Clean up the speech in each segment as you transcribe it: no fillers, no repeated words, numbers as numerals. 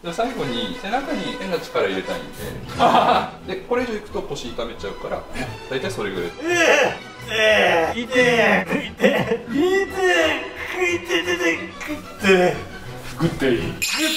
で最後に背中に変な力入れたいんで、でこれ以上いくと腰痛めちゃうから、大体それぐらい。 グッていい。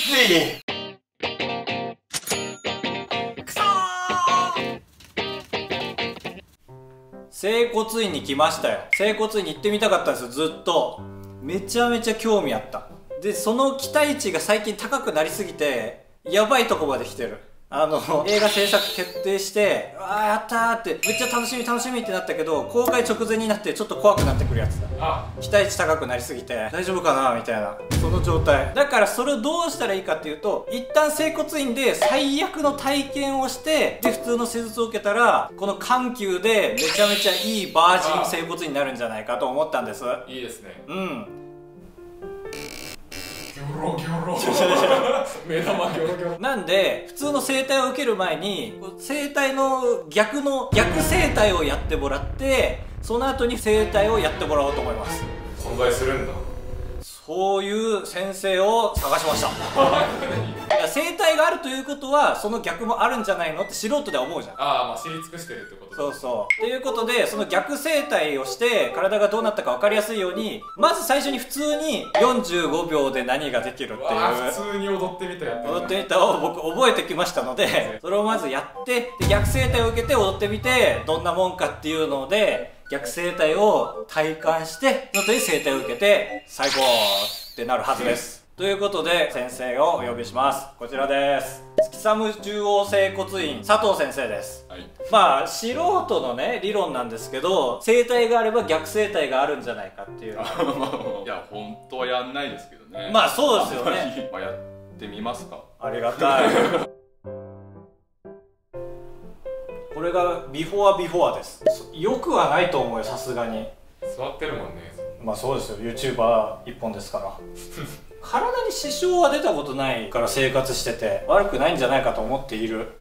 整骨院に来ましたよ。整骨院に行ってみたかったんですよ、ずっと。めちゃめちゃ興味あった。で、その期待値が最近高くなりすぎて、やばいとこまで来てる。映画制作決定して、ああ、やったーって、めっちゃ楽しみ楽しみってなったけど、公開直前になってちょっと怖くなってくるやつだ。期待値高くなりすぎて、大丈夫かなみたいな、その状態。だからそれをどうしたらいいかっていうと、一旦整骨院で最悪の体験をして、で、普通の施術を受けたら、この緩急でめちゃめちゃいいバージン整骨院になるんじゃないかと思ったんです。 いいですね。 うん。 ギョロギョロ目玉ギョロギョロなんで普通の整体を受ける前に整体の逆整体をやってもらって、その後に整体をやってもらおうと思います。 存在するんだ。 そういう先生を探しましたいや、整体があるということはその逆もあるんじゃないのって素人では思うじゃん。 ああ、まあ知り尽くしてるってこと。 そうそう。ということで、その逆整体をして体がどうなったか分かりやすいように、まず最初に普通に45秒で何ができるっていう、 普通に踊ってみたやって踊ってみたを僕覚えてきましたので、それをまずやって、で逆整体を受けて踊ってみてどんなもんかっていうので、逆整体を体感して、その後に整体を受けて最高ってなるはずです。ということで先生をお呼びします。こちらです。月寒中央整骨院佐藤先生です。 はい、 まあ素人のね理論なんですけど、整体があれば逆整体があるんじゃないかっていう。 いや本当はやんないですけどね。 まあそうですよね。 まあやってみますか。 ありがたいこれがビフォーです。よくはないと思うよ、さすがに。 座ってるもんね。 まあそうですよ、 YouTuber 一本ですから体に支障は出たことないから生活してて悪くないんじゃないかと思っている。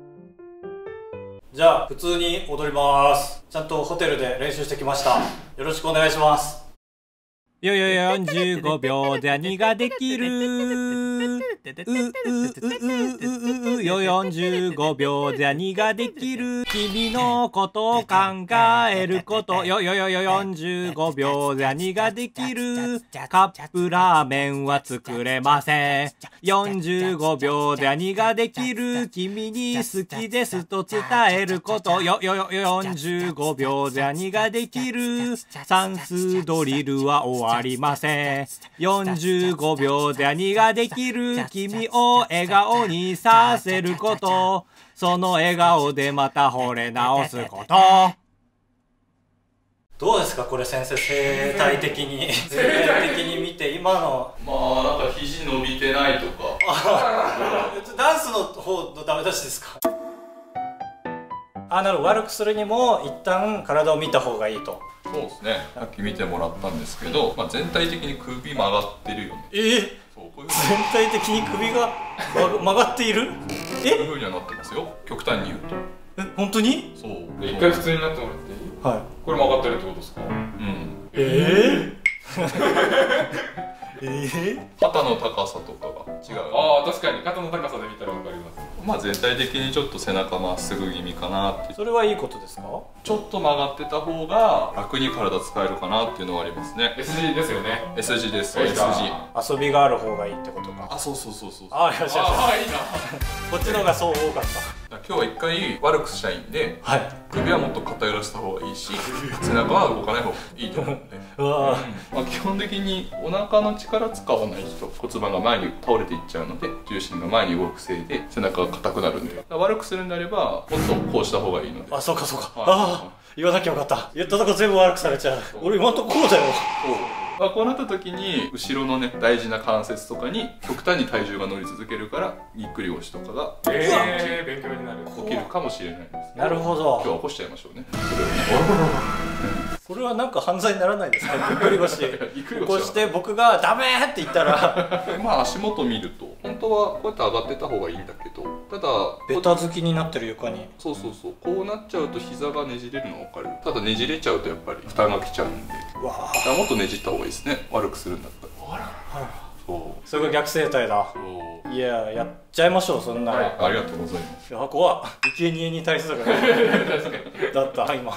じゃあ普通に踊ります。ちゃんとホテルで練習してきました。よろしくお願いします。 よよ45秒で何ができるよ45秒で何ができる君のことを考えることよよよよ45秒で何ができるカップラーメンは作れません45秒で何ができる君に好きですと伝えることよよよ45秒で何ができる算数ドリルは終わりません45秒で何ができる君を笑顔にさせることその笑顔でまた惚れ直すことどうですかこれ先生、生態的に見て今の。 まあなんか肘伸びてないとかダンスの方のダメ出しですか。なるほど、悪くするにも一旦体を見た方がいいと。 そうですね、さっき見てもらったんですけど、まあ、全体的に首曲がってるよね。そうこういう全体的に首が曲がっている。 こういう風にはなってますよ、極端に言うと。 本当に。 そう一回普通になってもらっていい？ はい。 これ曲がってるってことですか？ 肩の高さとかが違う。 ああ、確かに肩の高さで見たら分かります。 まあ全体的にちょっと背中まっすぐ気味かなって。 それはいいことですか？ ちょっと曲がってた方が楽に体使えるかなっていうのはありますね。 S 字ですよね。 S 字です。 そう S か字。 遊びがある方がいいってことか。 あ、そうそうそうそう。 あ、よしよしよし。 ああ、いいな。 こっちのがそう多かった。 今日は一回悪くしたいんで、 はい。 首はもっと偏らせた方がいいし、背中は動かない方がいいと思うんでうわまあ基本的にお腹の力使わない人、骨盤が前に倒れていっちゃうので重心が前に動くせいで背中が硬くなるんで、悪くするんであればもっとこうした方がいいので。 あ、そうかそうか。 はいああ、言わなきゃよかった。言ったとこ全部悪くされちゃう。俺今んとここうだよ。 まあ、こうなった時に後ろのね大事な関節とかに極端に体重が乗り続けるからぎっくり腰とかが勉強になる。 起きるかもしれないです。 なるほど。 今日は起こしちゃいましょうね。 これはなんか犯罪にならないですか？ぎっくり腰ぎっくり腰は起こして僕がダメーって言ったらまあ足元見ると本当はこうやって上がってた方がいいんだけど、ただベタ付きになってる床に。 そうそうそう、こうなっちゃうと膝がねじれるの分かる。ただねじれちゃうとやっぱり負担がきちゃうんで、 うわだからもっとねじった方がいいですね、悪くするんだったら。そうそれが逆整体だ。 そういややっちゃいましょうそんなの、 ありがとうございます。 いや怖っ生贄に対するだった今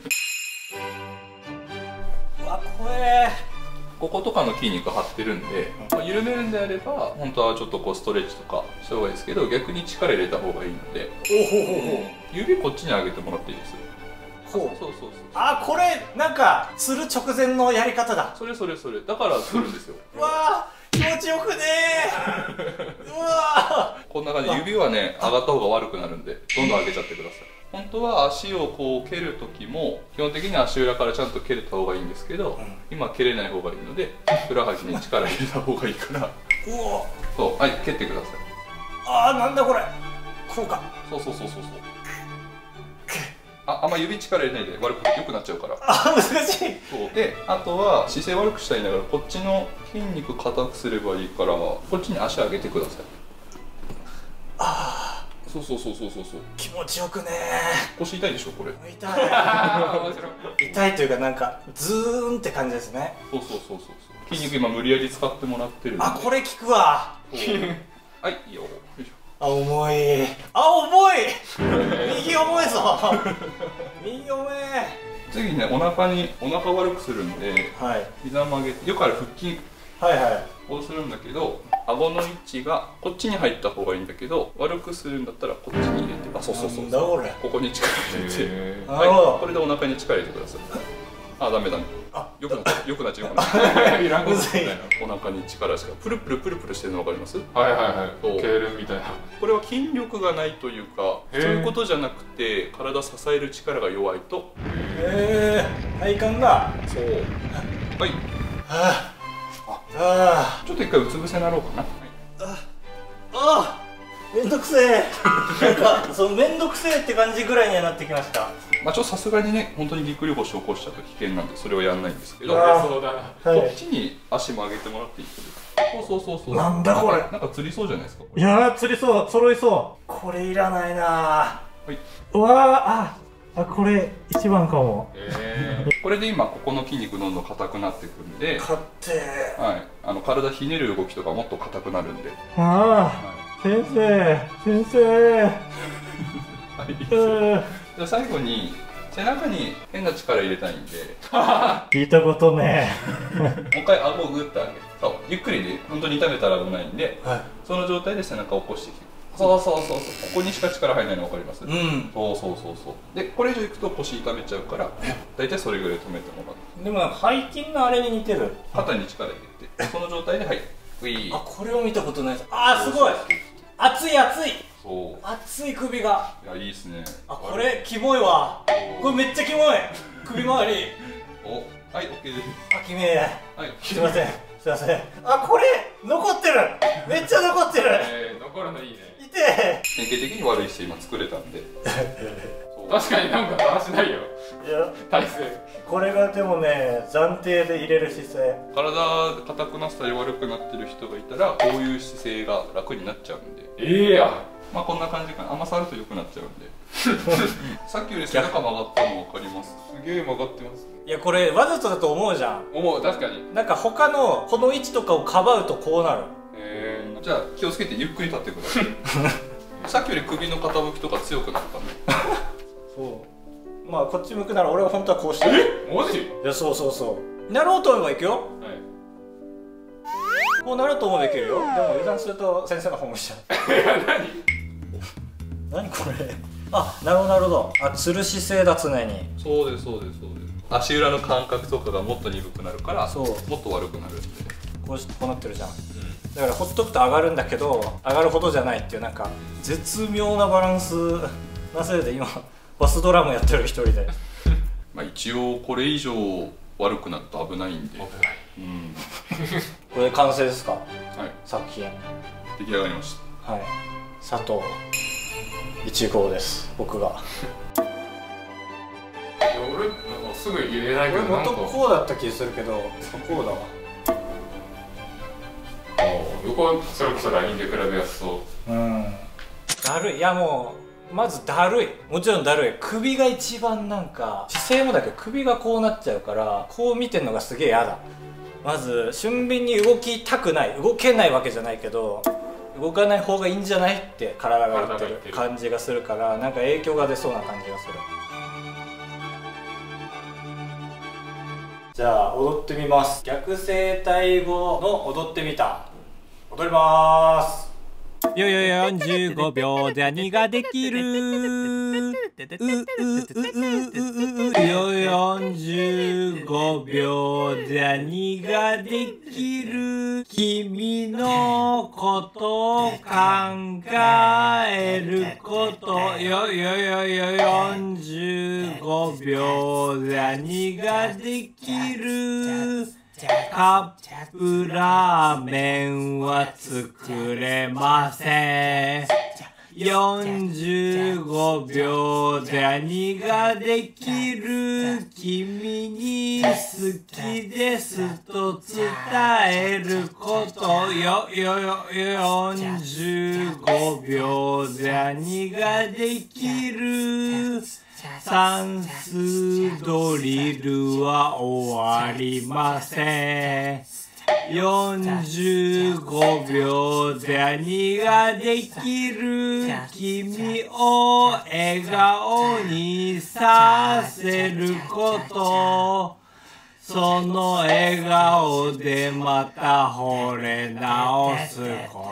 うわ怖え。 こことかの筋肉張ってるんで、緩めるんであれば本当はちょっとこうストレッチとかした方がいいですけど、逆に力入れた方がいいので、指こっちに上げてもらっていいです。 こうそうあ、これなんかする直前のやり方だ。 それだからするんですよ。 うわー気持ちよくねーうわこんな感じで指はね上がった方が悪くなるんで、どんどん上げちゃってください。本当は足をこう蹴る時も基本的に足裏からちゃんと蹴れた方がいいんですけど、今蹴れない方がいいのでふくらはぎに力入れた方がいいからうおそうはい蹴ってください。 あーなんだこれこうか。 そうあんま指力入れないで悪く良くなっちゃうから。 あ難しい。 そうで、あとは姿勢悪くしたいんだからこっちの筋肉硬くすればいいから、こっちに足上げてください。 ああそう気持ちよくね腰痛いでしょこれ。 ー痛い痛いというかなんかズーンって感じですね。 そう筋肉今無理やり使ってもらってるんで。 あこれ効くわはいいいよ。よいしょ。 あ重い重い右重いぞ右重い。 次にねお腹悪くするんで、 はい膝曲げてよくある腹筋はいをするんだけど、顎の位置がこっちに入った方がいいんだけど、悪くするんだったらこっちに入れて、あそうなんだこれ。 ここに力入れて、 なるほどはい、これでお腹に力入れてください。あダメあよくなっちゃういらんことみたいな。 お腹に力しかプルプルしてるの分かります？ はいそうケールみたいな。 これは筋力がないというかそういうことじゃなくて、体支える力が弱いと。 体幹がそうはいあちょっと一回うつ伏せになろうかな。 あめんどくせえなんかそのめんどくせえって感じぐらいにはなってきました。 まあちょっとさすがにね本当にぎっくり腰を起こしちゃうと危険なんでそれはやんないんですけど、 そうだな。 こっちに足も上げてもらっていいですか？そうなんだこれ。 なんか釣りそうじゃないですかこれ。 いやー釣りそう揃いそこれいらないなはい、 う。うわーあこれ一番かも。 これで今ここの筋肉どんどん硬くなっていくんで、 勝手はい、体ひねる動きとかもっと硬くなるんで、 ああ先生はい、じゃあ最後に背中に変な力入れたいんで聞いたことねもう一回顎をグッと上げて、そうゆっくりで本当に痛めたら危ないんで、 はいその状態で背中を起こしてきて、そうここにしか力入らないの分かります？そうでこれ以上いくと腰痛めちゃうから大体それぐらい止めてもらう。 でもなんか背筋のあれに似てる。 肩に力入れてその状態ではいウィー。 これを見たことないです。すごい熱いそう熱い首が。 いやいいっすね。 これキモいわ。これめっちゃキモい首周り。 はい、OK です。 キメえ。 はい、 すいませんこれ残ってるめっちゃ残ってる残るのいいね。 痛え。 典型的に悪い姿勢今作れたんで確かになんかだらしないよ。 いや体勢。 これがでもね暫定で入れる姿勢。 体硬くなったり悪くなってる人がいたらこういう姿勢が楽になっちゃうんで、まあこんな感じかな。あんま触ると良くなっちゃうんでさっきより背中曲がったの分かります？ すげえ曲がってます。 いやこれわざとだと思うじゃん。 思う確かに。 なんか他のこの位置とかをかばうとこうなる。 じゃあ気をつけてゆっくり立ってくださいさっきより首の傾きとか強くなったんでそうまあこっち向くなら俺は本当はこうしてる。 マジ？ いやそうなろうと思えばいくよ。 はい。 こうなると思えばいけるよ。でも油断すると先生がホームしちゃう何これ。なるほど。つる姿勢だ常に。 そうです足裏の感覚とかがもっと鈍くなるからそうもっと悪くなるんで、 こうなってるじゃん、だからほっとくと上がるんだけど上がるほどじゃないっていうなんか絶妙なバランスなせいで今バスドラムやってる一人でまあ一応これ以上悪くなると危ないんで、 これ完成ですか？ はい、 作品出来上がりました。 はい、佐藤1号です。僕が俺なんかすぐ入れないけど元こうだった気するけどこうだわ。 横はそれこそ LINE で比べやすそう。 だるい。いやもうまずだるい。もちろんだるい。首が一番なんか姿勢もだけど首がこうなっちゃうからこう見てんのがすげえ嫌だ。まず俊敏に動きたくない、動けないわけじゃないけど動かない方がいいんじゃないって体が言ってる感じがするから、なんか影響が出そうな感じがする。じゃあ踊ってみます。逆声帯語の踊ってみた。踊りまーす。 よよ45秒で何ができる。よ45秒で何ができる。君のことを考えること。よ45秒で何ができる。カップラーメンは作れません。45秒で何ができる。君に好きですと伝えること。45秒で何ができる。算数ドリルは終わりません。45秒で何ができる。君を笑顔にさせること。その笑顔でまた惚れ直すこと。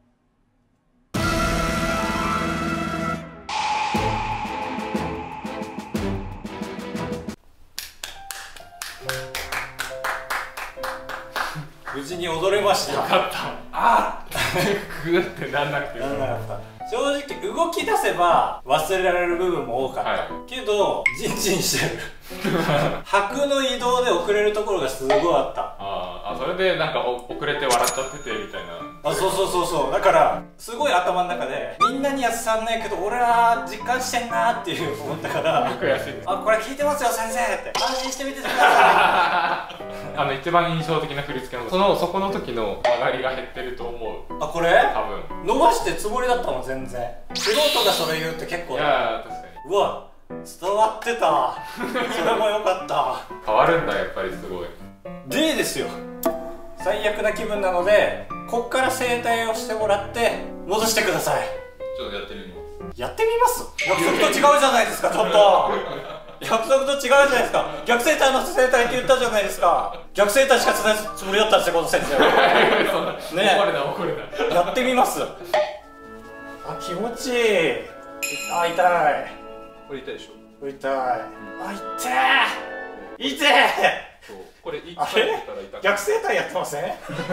無事に踊れました。 よかった。あっグーってなんなくてなんなかった。正直動き出せば忘れられる部分も多かった、けどジンジンしてる拍の移動で遅れるところがすごいあった。 それでなんか遅れて笑っちゃっててみたいな。 そうだからすごい頭の中でみんなには伝わんないけど俺は実感してんなっていう思ったから悔しいです。 これ聞いてますよ先生って安心してみててください一番印象的な振り付けのそこの時の曲がりが減ってると思う。 これ多分伸ばしてつもりだったもん全然。素人がそれ言うって結構いや確かに。 うわ伝わってたそれもよかった変わるんだやっぱりすごい。 でですよ、最悪な気分なのでこっから整体をしてもらって戻してください。 ちょっとやってみます。 やってみます。約束と違うじゃないですか。ちょっと約束と違うじゃないですか。逆整体の整体って言ったじゃないですか。逆整体しか伝えるつもりだったんですよこの先生はねえ、 怒れたやってみます。気持ちいい。痛い。 これ痛いでしょ。 痛い。痛い。 そうこれ1回やったら痛い。 逆整体やってません？痛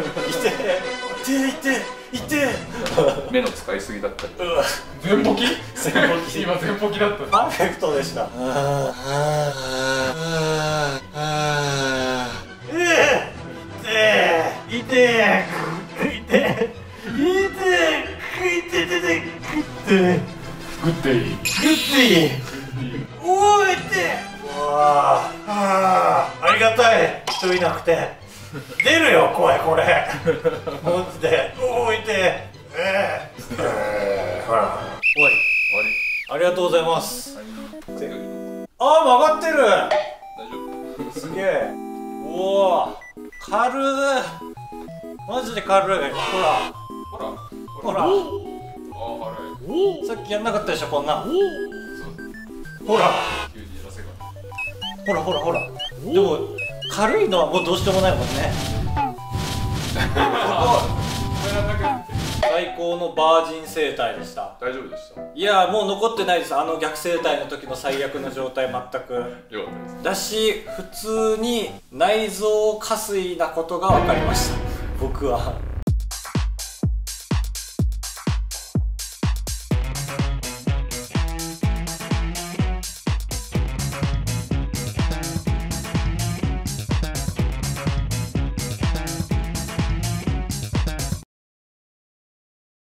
い。 目の使いすぎだったり。 全ポキ今全ポキだった。 パーフェクトでした。 グッていい。 おーいってありがたい。人いなくて出るよ声これマジで。おーいてほら終わり。ありがとうございます。曲がってる。 大丈夫。 すげえ。おお軽い。マジで軽い。ほらさっきやんなかったでしょこんな。ほらでも軽いのはもうどうしようもないもんね最高のバージン整体でした。 大丈夫でした。 いやもう残ってないです。逆整体の時の最悪の状態全く。 よかったです。 だし普通に内臓下垂なことが分かりました僕は。